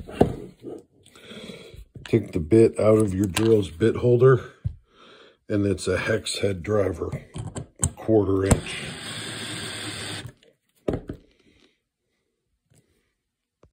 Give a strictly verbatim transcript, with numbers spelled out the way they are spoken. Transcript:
Take the bit out of your drill's bit holder, and it's a hex head driver, quarter inch.